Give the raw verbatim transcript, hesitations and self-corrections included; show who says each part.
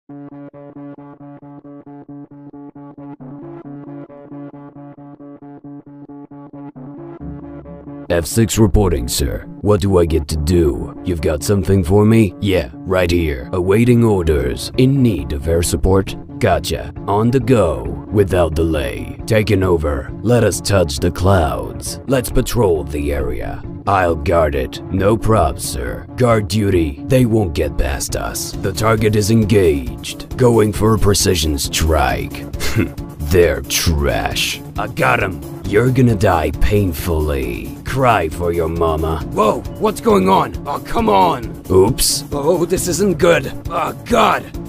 Speaker 1: F six reporting, sir. What do I get to do? You've got something for me? Yeah, right here. Awaiting orders. In need of air support? Gotcha. On the go. Without delay. Taking over. Let us touch the clouds. Let's patrol the area. I'll guard it. No probs, sir. Guard duty. They won't get past us. The target is engaged. Going for a precision strike. They're trash. I got him. You're gonna die painfully. Cry for your mama. Whoa, what's going on? Oh, come on. Oops. Oh, this isn't good. Oh, God.